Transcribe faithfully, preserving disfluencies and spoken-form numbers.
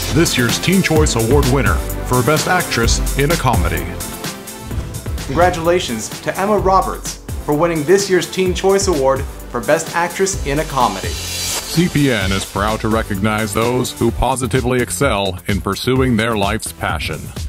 this year's Teen Choice Award winner for Best Actress in a Comedy. Congratulations to Emma Roberts for winning this year's Teen Choice Award for Best Actress in a Comedy. C P N is proud to recognize those who positively excel in pursuing their life's passion.